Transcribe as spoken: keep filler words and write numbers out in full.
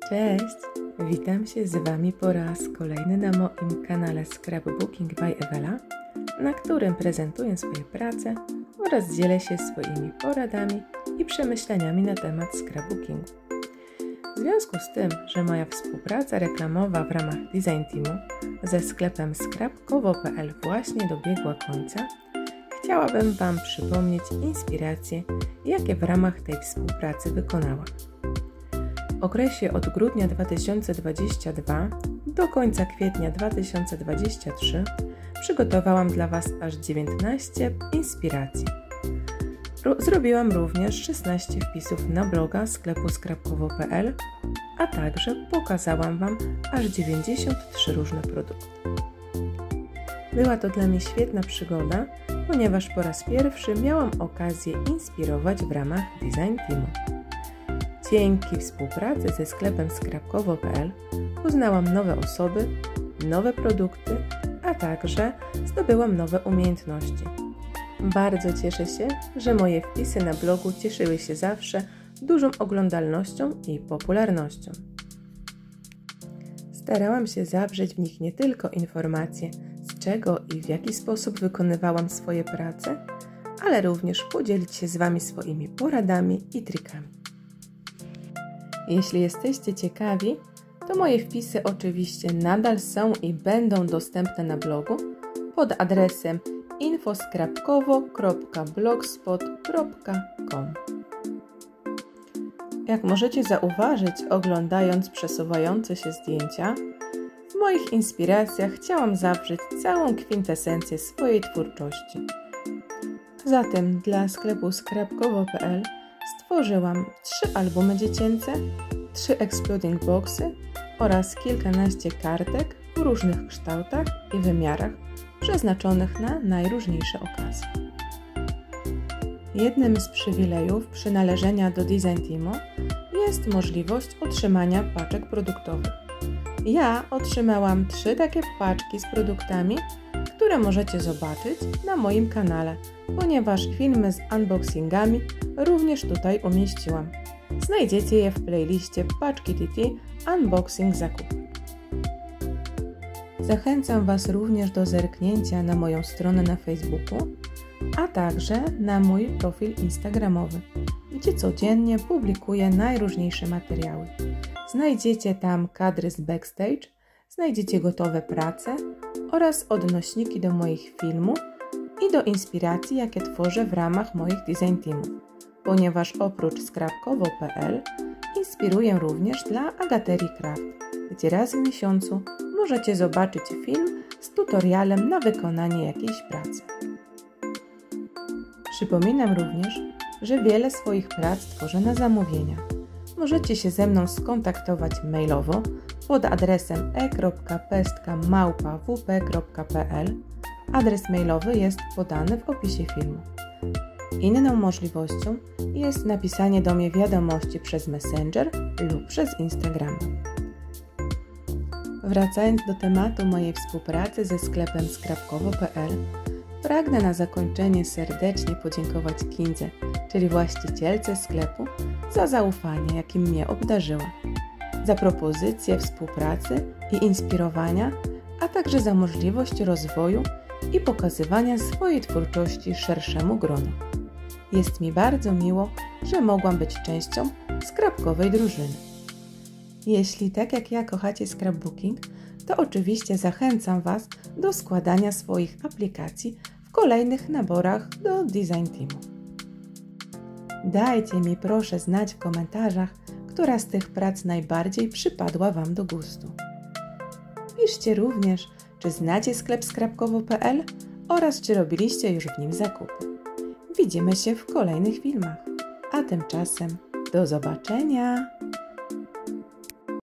Cześć! Witam się z Wami po raz kolejny na moim kanale Scrapbooking by Ewela, na którym prezentuję swoje prace oraz dzielę się swoimi poradami i przemyśleniami na temat scrapbookingu. W związku z tym, że moja współpraca reklamowa w ramach Design Teamu ze sklepem scrapkowo kropka p l właśnie dobiegła końca, chciałabym Wam przypomnieć inspiracje, jakie w ramach tej współpracy wykonałam. W okresie od grudnia dwa tysiące dwudziestego drugiego do końca kwietnia dwa tysiące dwudziestego trzeciego przygotowałam dla Was aż dziewiętnaście inspiracji. Zrobiłam również szesnaście wpisów na bloga sklepu scrapkowo kropka p l, a także pokazałam Wam aż dziewięćdziesiąt trzy różne produkty. Była to dla mnie świetna przygoda, ponieważ po raz pierwszy miałam okazję inspirować w ramach Design Teamu. Dzięki współpracy ze sklepem scrapkowo kropka p l poznałam nowe osoby, nowe produkty, a także zdobyłam nowe umiejętności. Bardzo cieszę się, że moje wpisy na blogu cieszyły się zawsze dużą oglądalnością i popularnością. Starałam się zawrzeć w nich nie tylko informacje, z czego i w jaki sposób wykonywałam swoje prace, ale również podzielić się z Wami swoimi poradami i trikami. Jeśli jesteście ciekawi, to moje wpisy oczywiście nadal są i będą dostępne na blogu pod adresem info scrapkowo kropka blogspot kropka com. Jak możecie zauważyć, oglądając przesuwające się zdjęcia, w moich inspiracjach chciałam zawrzeć całą kwintesencję swojej twórczości. Zatem dla sklepu scrapkowo kropka p l stworzyłam trzy albumy dziecięce, trzy exploding boxy oraz kilkanaście kartek w różnych kształtach i wymiarach przeznaczonych na najróżniejsze okazje. Jednym z przywilejów przynależenia do Design Teamu jest możliwość otrzymania paczek produktowych. Ja otrzymałam trzy takie paczki z produktami, które możecie zobaczyć na moim kanale, ponieważ filmy z unboxingami również tutaj umieściłam. Znajdziecie je w playliście Paczki T T Unboxing Zakupy. Zachęcam Was również do zerknięcia na moją stronę na Facebooku, a także na mój profil instagramowy, gdzie codziennie publikuję najróżniejsze materiały. Znajdziecie tam kadry z backstage, znajdziecie gotowe prace oraz odnośniki do moich filmów i do inspiracji, jakie tworzę w ramach moich Design Teamów, ponieważ oprócz scrapkowo kropka p l inspiruję również dla Agaterii Craft, gdzie raz w miesiącu możecie zobaczyć film z tutorialem na wykonanie jakiejś pracy. Przypominam również, że wiele swoich prac tworzę na zamówienia. Możecie się ze mną skontaktować mailowo pod adresem e kropka pestka małpa w p kropka p l. Adres mailowy jest podany w opisie filmu. Inną możliwością jest napisanie do mnie wiadomości przez Messenger lub przez Instagrama. Wracając do tematu mojej współpracy ze sklepem scrapkowo kropka p l, pragnę na zakończenie serdecznie podziękować Kindze, czyli właścicielce sklepu, za zaufanie, jakim mnie obdarzyła, za propozycje współpracy i inspirowania, a także za możliwość rozwoju i pokazywania swojej twórczości szerszemu gronu. Jest mi bardzo miło, że mogłam być częścią scrapkowej drużyny. Jeśli tak jak ja kochacie scrapbooking, to oczywiście zachęcam Was do składania swoich aplikacji w kolejnych naborach do Design Teamu. Dajcie mi proszę znać w komentarzach, która z tych prac najbardziej przypadła Wam do gustu. Piszcie również, czy znacie sklep scrapkowo kropka p l oraz czy robiliście już w nim zakupy. Widzimy się w kolejnych filmach, a tymczasem do zobaczenia!